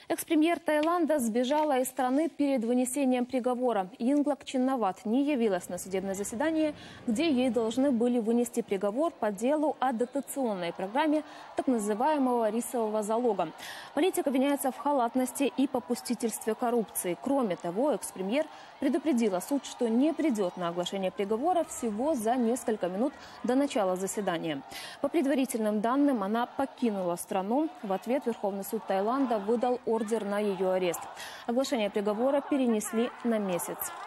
Экс-премьер Таиланда сбежала из страны перед вынесением приговора. Йинглак Чиннават не явилась на судебное заседание, где ей должны были вынести приговор по делу о дотационной программе так называемого рисового залога. Политик обвиняется в халатности и попустительстве коррупции. Кроме того, экс-премьер предупредила суд, что не придет на оглашение приговора всего за несколько минут до начала заседания. По предварительным данным, она покинула страну. В ответ Верховный суд Таиланда выдал ордер на ее арест. Оглашение приговора перенесли на месяц.